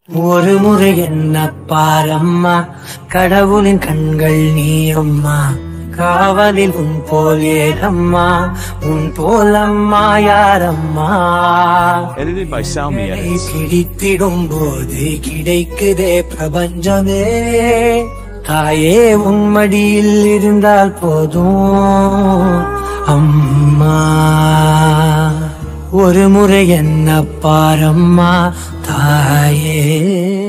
ஒரு முறை என்ன பாரம்மா, கடவுளின் கண்கள் நீ அம்மா, காவலில் உன் போல் ஏதம்மா, உன் போலம்மா யாரம்மா. பிடித்திடும் போது கிடைக்குதே பிரபஞ்சமே, தாயே உன் மடியில் இருந்தால் போதும் அம்மா. ஒரு முறை என்ன பாரம்மா தாயே.